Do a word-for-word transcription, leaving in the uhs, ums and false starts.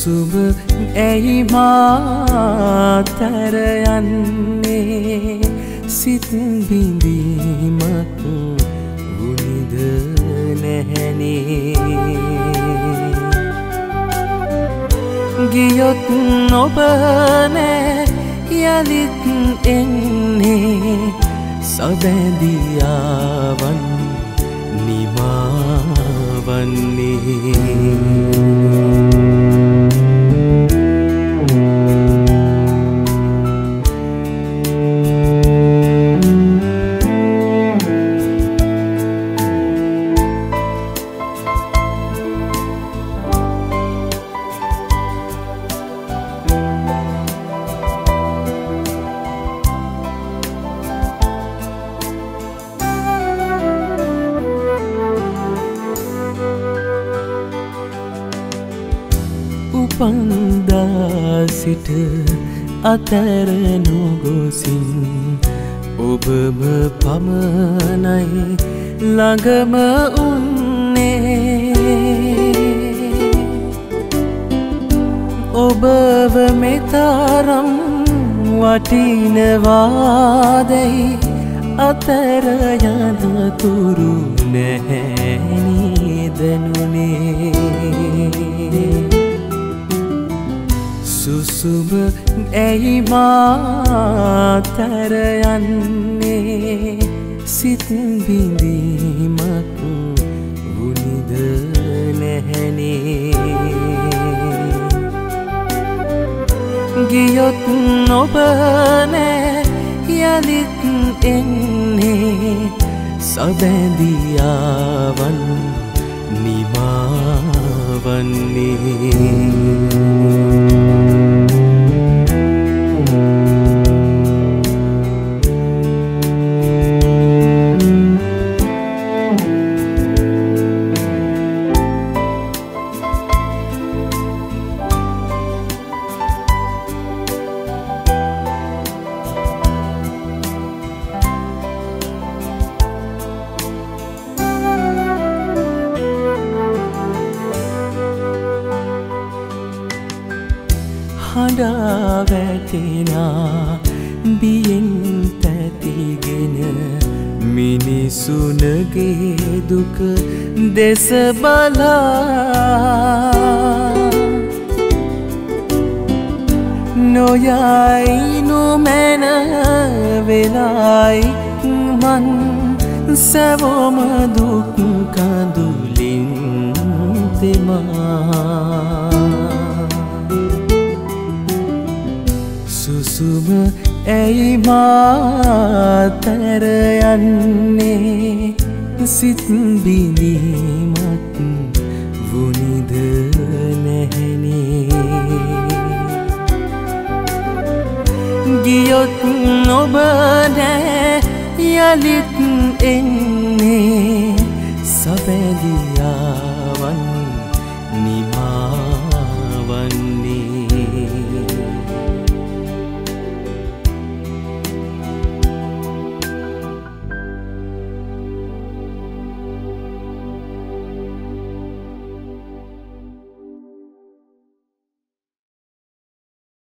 සුසුම ඇයි මාතර යන්නේ සිත් බිඳීමක් වුනිද නැහැනේ ගියොත් ඔබ නෑ යලිත් එන්නේ සබැඳියාවන් නිමාවන්නේ උපන්දා සිට අතර නොගොසින් ඔබම පමණයි ළඟම උන්නේ ඔබව මෙතරම් වටිනවාදැයි අතර යනතුරු නැහැ දැනුනේ සුසුම ඇයි මාතර යන්නේ සිත් බිඳීමක් වුනිද නැහැනේ ගියොත් ඔබ නෑ යලිත් එන්නේ සබැඳියාවන් නිමාවන්නේ හඬා වැටෙනා බියෙන් තැතිගෙන මිනිසුනගේ දුක දෙස බලා නොයයි නොමැන වෙලායි මන් සැවොම දුක් කඳුලින් තෙමා සුසුම ඇයි මාතර යන්නේ සිත් බිඳීමක් වුනිද නැහැනේ ගියොත් ඔබ නෑ යලිත් එන්නේ